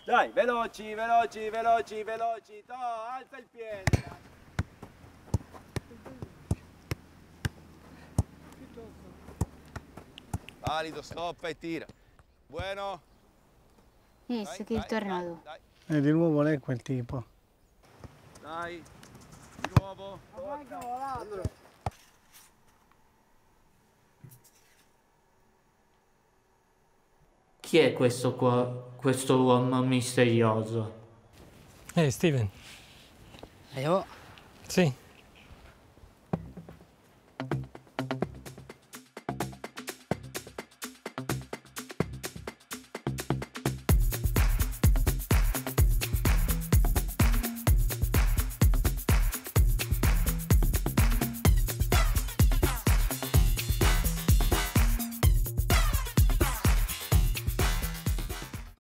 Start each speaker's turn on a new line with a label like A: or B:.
A: Dai, veloci, veloci, veloci, veloci. Alza il piede. Valido, stoppa e tira. Buono.
B: Visto che è tornato.
A: Dai.
C: Di nuovo lei è quel tipo.
A: Dai, di nuovo.
D: Chi è questo qua, questo uomo misterioso?
E: Ehi, Steven.
F: Io?
E: Sì,